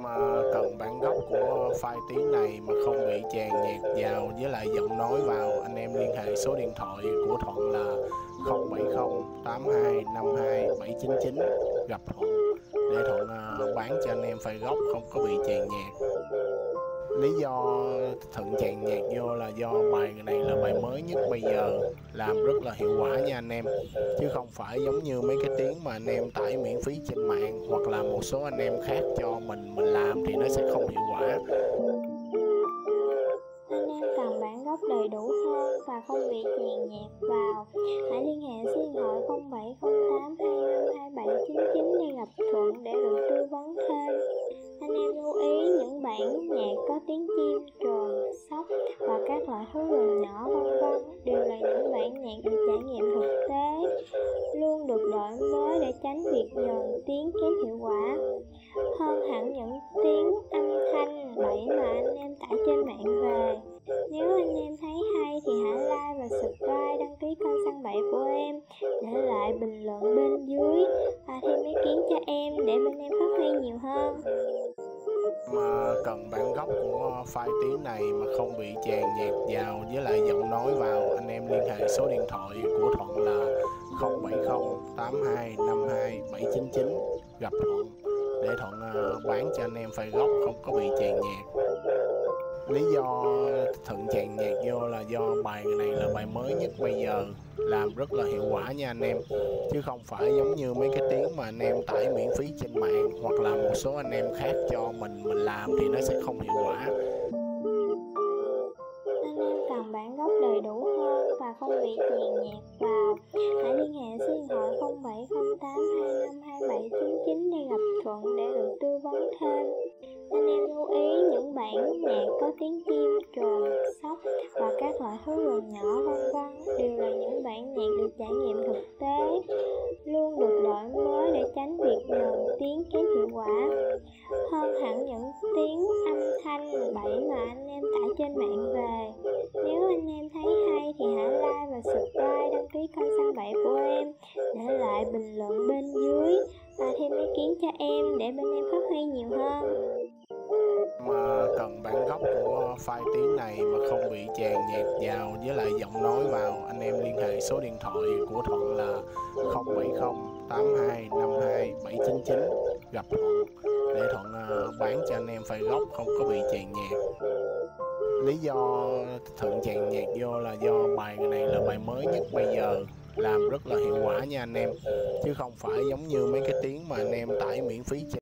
Mà cần bản gốc của file tiếng này mà không bị chèn nhạc vào với lại giọng nói vào, anh em liên hệ số điện thoại của Thuận là 070 8252 799, gặp Thuận để Thuận bán cho anh em file gốc không có bị chèn nhạc. Lý do Thuận chèn nhạc vô là do bài này là bài mới nhất bây giờ, làm rất là hiệu quả nha anh em, chứ không phải giống như mấy cái tiếng mà anh em tải miễn phí trên mạng hoặc là một số anh em khác cho mình làm thì nó sẽ không hiệu quả. Anh em cần bản gốc đầy đủ hơn và không bị chèn nhạc vào, hãy liên hệ số điện thoại 0708252799 để gặp Thuận để được tư vấn thêm. Anh em lưu ý những bản nhạc có tiếng chim, trồn, sóc và các loại thú rừng nhỏ vân vân đều là những bản nhạc được trải nghiệm thực tế, luôn được đổi mới để tránh việc nhờn tiếng kém hiệu quả. Hơn hẳn những tiếng âm thanh bậy mà anh em tải trên mạng về. Nếu anh em thấy hay thì hãy like và subscribe, đăng ký kênh Săn Bậy của em, để lại bình luận bên dưới và thêm ý kiến cho em để bên em phát huy nhiều hơn. Mà cần bản gốc của file tiếng này mà không bị chèn nhạc vào với lại giọng nói vào, anh em liên hệ số điện thoại của Thuận là 070 8252 799, gặp Thuận để Thuận bán cho anh em file gốc không có bị chèn nhạc. Lý do Thuận chèn nhạc vô là do bài này là bài mới nhất bây giờ, làm rất là hiệu quả nha anh em, chứ không phải giống như mấy cái tiếng mà anh em tải miễn phí trên mạng hoặc là một số anh em khác cho mình làm thì nó sẽ không hiệu quả. Anh em cần bản gốc đầy đủ hơn và không bị chèn nhạc vào, hãy liên hệ số điện thoại 0708252799 để gặp Thuận để được tư vấn thêm. Anh em lưu ý những bản nhạc có tiếng chim, trồn, sóc và các loại thú rừng nhỏ vân vân đều là những bản nhạc được trải nghiệm thực tế, luôn được đổi mới để tránh việc nhờn tiếng kém hiệu quả. Hơn hẳn những tiếng âm thanh bậy mà anh em tải trên mạng về. Nếu anh em thấy hay thì hãy like và subscribe, đăng ký kênh Săn Bậy của em, để lại bình luận bên dưới và thêm ý kiến cho em để bên em phát huy nhiều hơn. Mà cần bản gốc của file tiếng này mà không bị chèn nhạc vào với lại giọng nói vào, anh em liên hệ số điện thoại của Thuận là 070 8252 799, gặp Thuận để Thuận bán cho anh em file gốc không có bị chèn nhạc. Lý do Thuận chèn nhạc vô là do bài này là bài mới nhất bây giờ, làm rất là hiệu quả nha anh em, chứ không phải giống như mấy cái tiếng mà anh em tải miễn phí trên